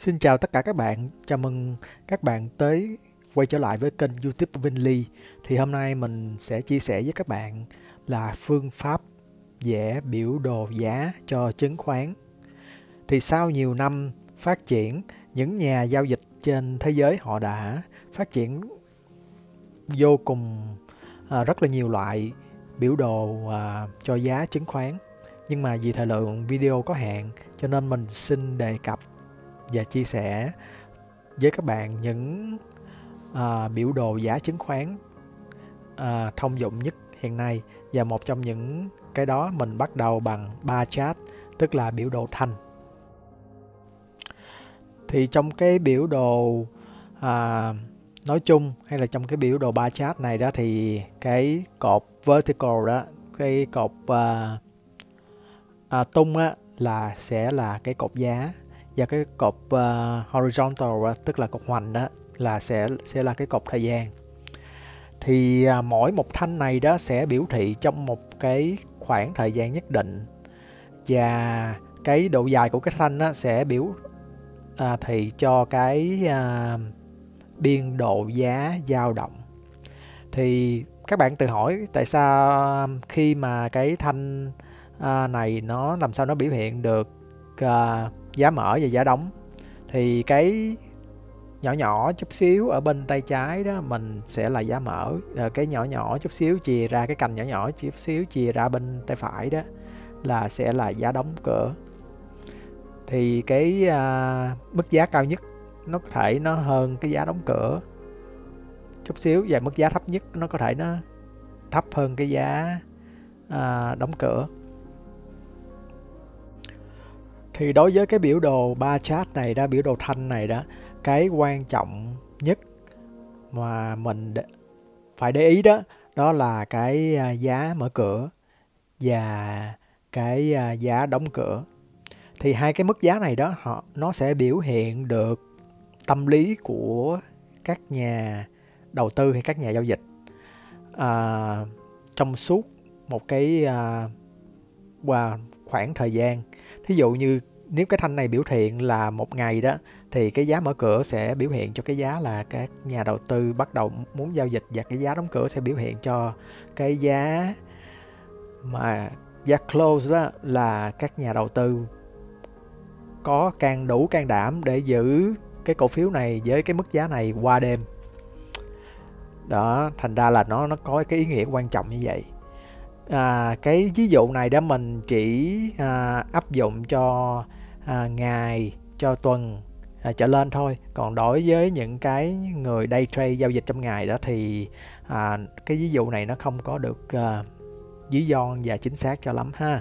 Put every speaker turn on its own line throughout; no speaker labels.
Xin chào tất cả các bạn, chào mừng các bạn quay trở lại với kênh YouTube của Vinly. Thì hôm nay mình sẽ chia sẻ với các bạn là phương pháp vẽ biểu đồ giá cho chứng khoán. Thì sau nhiều năm phát triển, những nhà giao dịch trên thế giới họ đã phát triển vô cùng rất là nhiều loại biểu đồ cho giá chứng khoán. Nhưng mà vì thời lượng video có hạn cho nên mình xin đề cập và chia sẻ với các bạn những biểu đồ giá chứng khoán thông dụng nhất hiện nay. Và một trong những cái đó mình bắt đầu bằng bar chart, tức là biểu đồ thanh. Thì trong cái biểu đồ nói chung hay là trong cái biểu đồ bar chart này đó, thì cái cột vertical đó, cái cột tung á, sẽ là cái cột giá, và cái cột horizontal tức là cột hoành đó là sẽ là cái cột thời gian. Thì mỗi một thanh này đó sẽ biểu thị trong một cái khoảng thời gian nhất định, và cái độ dài của cái thanh đó sẽ biểu thị cho cái biên độ giá dao động. Thì các bạn tự hỏi tại sao khi mà cái thanh này nó làm sao nó biểu hiện được giá mở và giá đóng. Thì cái nhỏ nhỏ chút xíu ở bên tay trái đó mình sẽ là giá mở, cái nhỏ nhỏ chút xíu chìa ra, cái cành nhỏ nhỏ chút xíu chìa ra bên tay phải đó là sẽ là giá đóng cửa. Thì cái mức giá cao nhất nó có thể nó hơn cái giá đóng cửa chút xíu, và mức giá thấp nhất nó có thể nó thấp hơn cái giá đóng cửa. Thì đối với cái biểu đồ bar chart này đó, biểu đồ thanh này đó, cái quan trọng nhất mà mình phải để ý đó, đó là cái giá mở cửa và cái giá đóng cửa. Thì hai cái mức giá này đó nó sẽ biểu hiện được tâm lý của các nhà đầu tư hay các nhà giao dịch trong suốt một cái khoảng thời gian. Thí dụ như nếu cái thanh này biểu hiện là một ngày đó, thì cái giá mở cửa sẽ biểu hiện cho cái giá là các nhà đầu tư bắt đầu muốn giao dịch, và cái giá đóng cửa sẽ biểu hiện cho cái giá mà giá close đó là các nhà đầu tư có đủ can đảm để giữ cái cổ phiếu này với cái mức giá này qua đêm. Đó, thành ra là nó có cái ý nghĩa quan trọng như vậy. Cái ví dụ này đó mình chỉ áp dụng cho ngày, cho tuần trở lên thôi. Còn đối với những cái người day trade giao dịch trong ngày đó thì cái ví dụ này nó không có được ví von và chính xác cho lắm ha.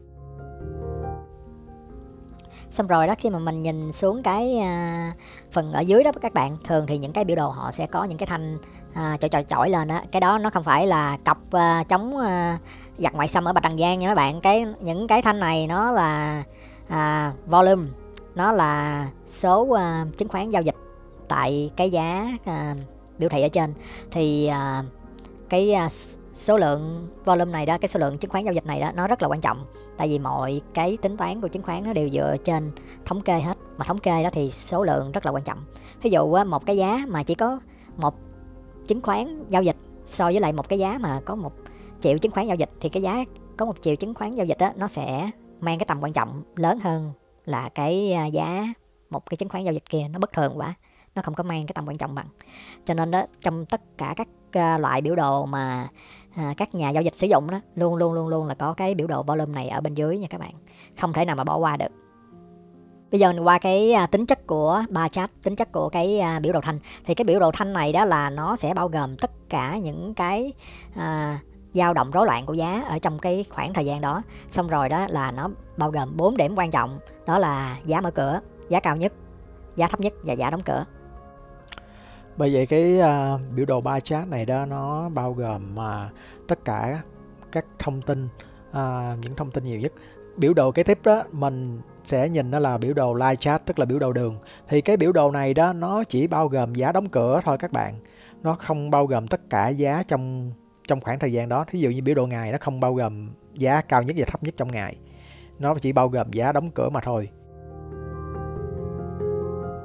Xong rồi đó, khi mà mình nhìn xuống cái phần ở dưới đó các bạn, thường thì những cái biểu đồ họ sẽ có những cái thanh chổi lên đó. Cái đó nó không phải là cọc chống giặc ngoại xâm ở Bạch Đằng Giang nha các bạn. Những cái thanh này nó là volume, nó là số chứng khoán giao dịch tại cái giá biểu thị ở trên. Thì cái số lượng volume này đó, cái số lượng chứng khoán giao dịch này đó, nó rất là quan trọng. Tại vì mọi cái tính toán của chứng khoán nó đều dựa trên thống kê hết. Mà thống kê đó thì số lượng rất là quan trọng. Ví dụ một cái giá mà chỉ có một chứng khoán giao dịch so với lại một cái giá mà có 1 triệu chứng khoán giao dịch, thì cái giá có 1 triệu chứng khoán giao dịch đó, nó sẽ mang cái tầm quan trọng lớn hơn là cái giá một cái chứng khoán giao dịch kia. Nó bất thường quá, nó không có mang cái tầm quan trọng bằng. Cho nên đó, trong tất cả các loại biểu đồ mà các nhà giao dịch sử dụng đó, luôn là có cái biểu đồ volume này ở bên dưới nha các bạn, không thể nào mà bỏ qua được. Bây giờ qua cái tính chất của bar chart, tính chất của cái biểu đồ thanh. Thì cái biểu đồ thanh này đó là nó sẽ bao gồm tất cả những cái dao động rối loạn của giá ở trong cái khoảng thời gian đó. Xong rồi đó là nó bao gồm 4 điểm quan trọng, đó là giá mở cửa, giá cao nhất, giá thấp nhất và giá đóng cửa.
Bởi vậy cái biểu đồ bar chart này đó nó bao gồm tất cả các thông tin, những thông tin nhiều nhất. Biểu đồ kế tiếp đó mình sẽ nhìn đó là biểu đồ line chart, tức là biểu đồ đường. Thì cái biểu đồ này đó nó chỉ bao gồm giá đóng cửa thôi các bạn, nó không bao gồm tất cả giá trong khoảng thời gian đó. Thí dụ như biểu đồ ngày nó không bao gồm giá cao nhất và thấp nhất trong ngày, nó chỉ bao gồm giá đóng cửa mà thôi.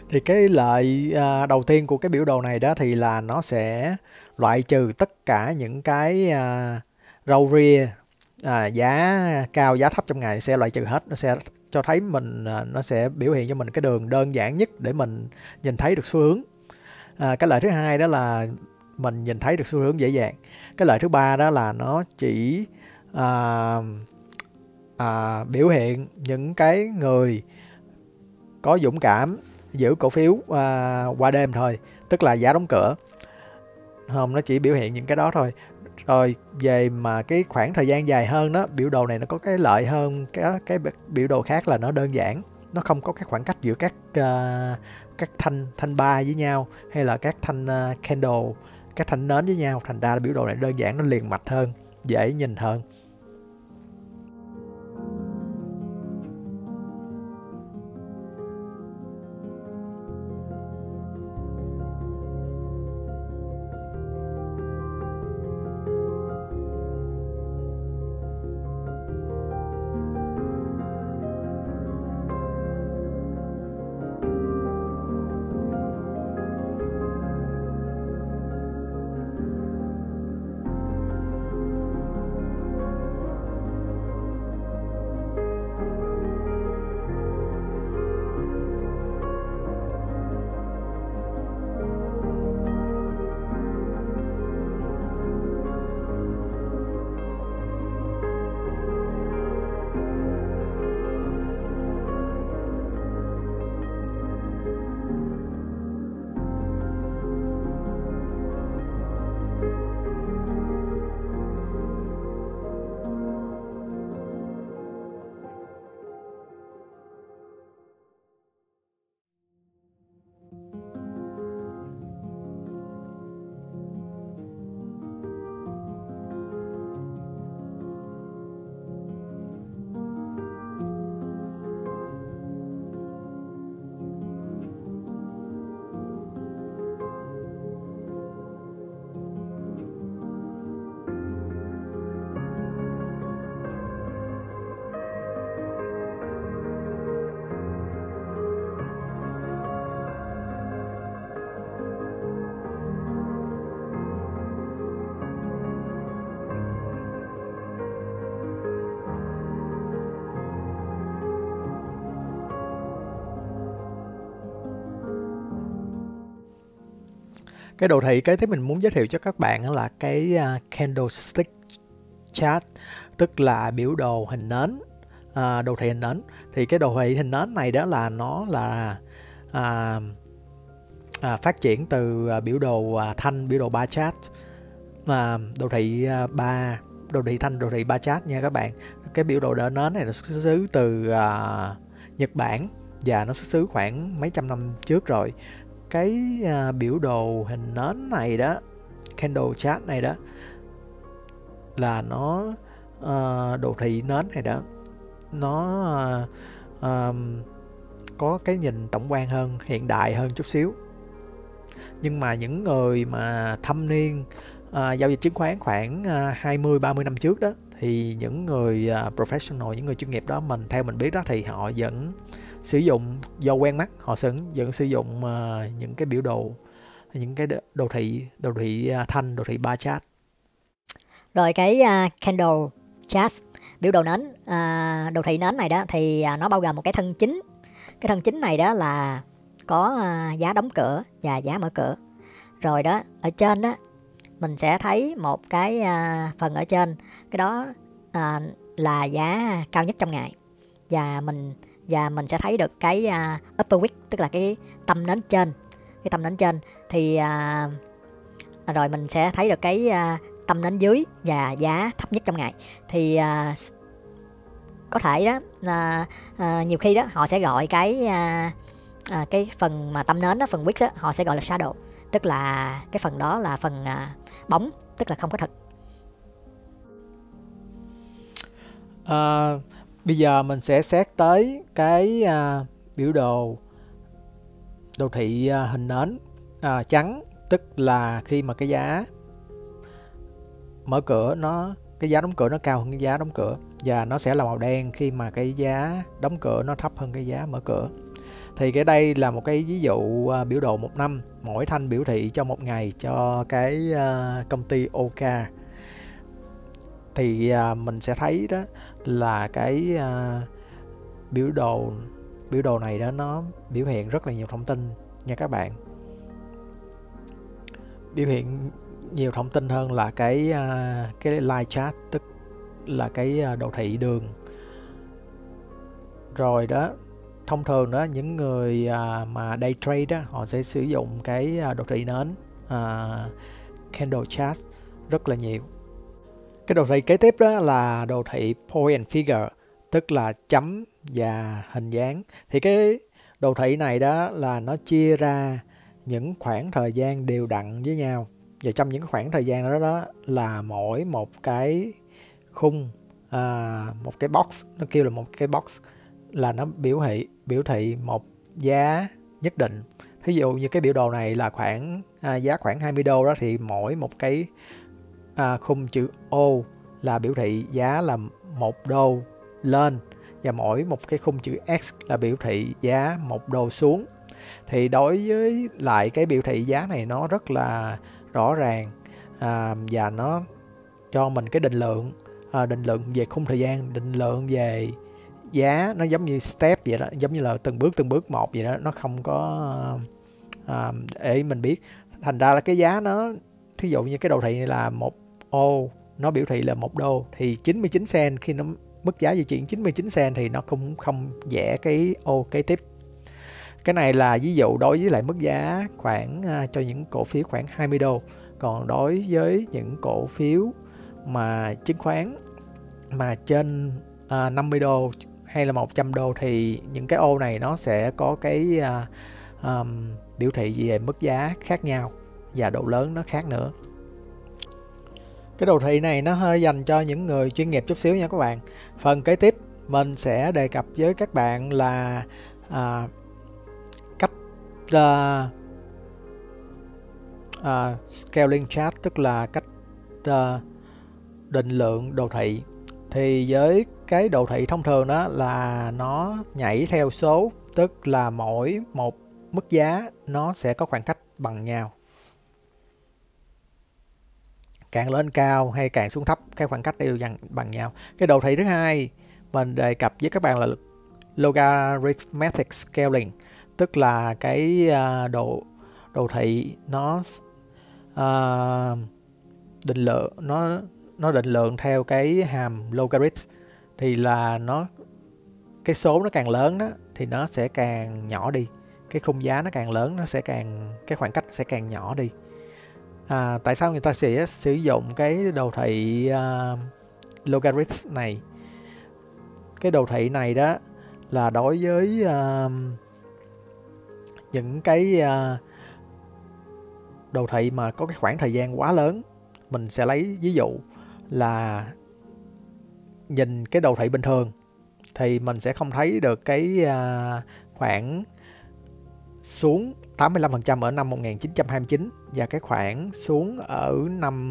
Thì cái lợi đầu tiên của cái biểu đồ này đó thì là nó sẽ loại trừ tất cả những cái râu ria giá cao giá thấp trong ngày, sẽ loại trừ hết. Nó sẽ cho thấy mình, nó sẽ biểu hiện cho mình cái đường đơn giản nhất để mình nhìn thấy được xu hướng. Cái lợi thứ hai đó là mình nhìn thấy được xu hướng dễ dàng. Cái lợi thứ ba đó là nó chỉ biểu hiện những cái người có dũng cảm giữ cổ phiếu qua đêm thôi, tức là giá đóng cửa. Không, nó chỉ biểu hiện những cái đó thôi. Rồi về mà cái khoảng thời gian dài hơn đó, biểu đồ này nó có cái lợi hơn cái biểu đồ khác là nó đơn giản, nó không có cái khoảng cách giữa các thanh bar với nhau, hay là các thanh candle, các thanh nến với nhau. Thành ra là biểu đồ này đơn giản, nó liền mạch hơn, dễ nhìn hơn. Cái đồ thị kế tiếp mình muốn giới thiệu cho các bạn là cái candlestick chart, tức là biểu đồ hình nến, đồ thị hình nến. Thì cái đồ thị hình nến này đó là nó là phát triển từ biểu đồ thanh, biểu đồ bar chart, đồ thị đồ thị thanh, đồ thị bar chart nha các bạn. Cái biểu đồ đỡ nến này nó xuất xứ từ Nhật Bản và nó xuất xứ khoảng mấy trăm năm trước rồi. Cái biểu đồ hình nến này đó, candle chart này đó, là nó đồ thị nến này đó, nó có cái nhìn tổng quan hơn, hiện đại hơn chút xíu. Nhưng mà những người mà thâm niên giao dịch chứng khoán khoảng 20-30 năm trước đó, thì những người professional, những người chuyên nghiệp đó, theo mình biết đó, thì họ vẫn sử dụng, do quen mắt, họ vẫn sử dụng những cái biểu đồ, những cái đồ thị thanh, đồ thị bar chart.
Rồi cái candle chart, biểu đồ nến, đồ thị nến này đó, thì nó bao gồm một cái thân chính. Cái thân chính này đó là có giá đóng cửa và giá mở cửa. Rồi đó, ở trên đó mình sẽ thấy một cái phần ở trên, cái đó là giá cao nhất trong ngày, và mình sẽ thấy được cái upper wick, tức là cái tâm nến trên. Cái tâm nến trên thì rồi mình sẽ thấy được cái tâm nến dưới và giá thấp nhất trong ngày. Thì có thể đó nhiều khi đó họ sẽ gọi cái phần mà tâm nến đó, phần wick đó, họ sẽ gọi là shadow, tức là cái phần đó là phần bóng, tức là không có thật.
Bây giờ mình sẽ xét tới cái biểu đồ thị hình nến trắng, tức là khi mà cái giá mở cửa cái giá đóng cửa nó cao hơn cái giá đóng cửa, và nó sẽ là màu đen khi mà cái giá đóng cửa nó thấp hơn cái giá mở cửa. Thì cái đây là một cái ví dụ biểu đồ 1 năm, mỗi thanh biểu thị cho 1 ngày cho cái công ty Oka. Thì mình sẽ thấy đó là cái biểu đồ này đó nó biểu hiện rất là nhiều thông tin nha các bạn. Biểu hiện nhiều thông tin hơn là cái line chart, tức là cái đồ thị đường. Rồi đó, thông thường đó những người mà day trade đó, họ sẽ sử dụng cái đồ thị nến candle chart rất là nhiều. Cái đồ thị kế tiếp đó là đồ thị point and figure, tức là chấm và hình dáng. Thì cái đồ thị này đó là nó chia ra những khoảng thời gian đều đặn với nhau, và trong những khoảng thời gian đó là mỗi một cái khung, một cái box, nó kêu là một cái box, là nó biểu thị một giá nhất định. Thí dụ như cái biểu đồ này là giá khoảng 20 đô đó, thì mỗi một cái khung chữ O là biểu thị giá là 1 đô lên, và mỗi một cái khung chữ X là biểu thị giá 1 đô xuống. Thì đối với lại cái biểu thị giá này nó rất là rõ ràng, và nó cho mình cái định lượng về khung thời gian, định lượng về giá, nó giống như step vậy đó, giống như là từng bước một vậy đó, nó không có để mình biết. Thành ra là cái giá nó, thí dụ như cái đồ thị này là 1 ô, nó biểu thị là 1 đô, thì 99 cent, khi nó mức giá di chuyển 99 cent thì nó cũng không vẽ cái ô kế tiếp. Cái này là ví dụ đối với lại mức giá khoảng cho những cổ phiếu khoảng 20 đô. Còn đối với những cổ phiếu mà chứng khoán mà trên 50 đô hay là 100 đô thì những cái ô này nó sẽ có cái biểu thị về mức giá khác nhau, và độ lớn nó khác nữa. Cái đồ thị này nó hơi dành cho những người chuyên nghiệp chút xíu nha các bạn. Phần kế tiếp mình sẽ đề cập với các bạn là cách scaling chart, tức là cách định lượng đồ thị. Thì với cái đồ thị thông thường đó là nó nhảy theo số, tức là mỗi một mức giá nó sẽ có khoảng cách bằng nhau. Càng lên cao hay càng xuống thấp, cái khoảng cách đều bằng nhau. Cái đồ thị thứ hai mình đề cập với các bạn là logarithmic scaling, tức là cái đồ thị nó định lượng, nó định lượng theo cái hàm logarithm. Thì là cái số nó càng lớn đó thì nó sẽ càng nhỏ đi, cái khung giá nó càng lớn, cái khoảng cách sẽ càng nhỏ đi. Tại sao người ta sẽ sử dụng cái đồ thị logarithm này? Cái đồ thị này đó là đối với những cái đồ thị mà có cái khoảng thời gian quá lớn. Mình sẽ lấy ví dụ là nhìn cái đồ thị bình thường thì mình sẽ không thấy được cái khoảng xuống 85% ở năm 1929 và cái khoảng xuống ở năm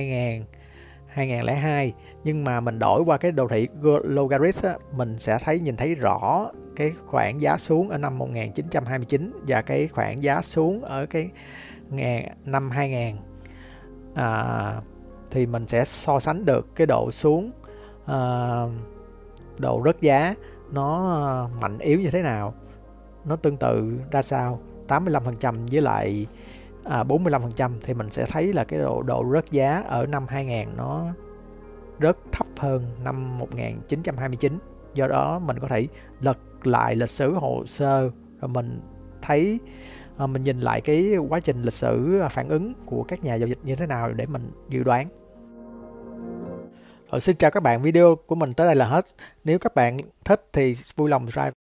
2002. Nhưng mà mình đổi qua cái đồ thị logarithm mình sẽ nhìn thấy rõ cái khoảng giá xuống ở năm 1929 và cái khoảng giá xuống ở cái năm 2000. Thì mình sẽ so sánh được cái độ xuống, độ rớt giá nó mạnh yếu như thế nào, nó tương tự ra sao. 85% với lại 45% thì mình sẽ thấy là cái độ rớt giá ở năm 2000 nó rất thấp hơn năm 1929. Do đó mình có thể lật lại lịch sử hồ sơ rồi mình thấy, mình nhìn lại cái quá trình lịch sử phản ứng của các nhà giao dịch như thế nào để mình dự đoán. Xin chào các bạn, video của mình tới đây là hết. Nếu các bạn thích thì vui lòng subscribe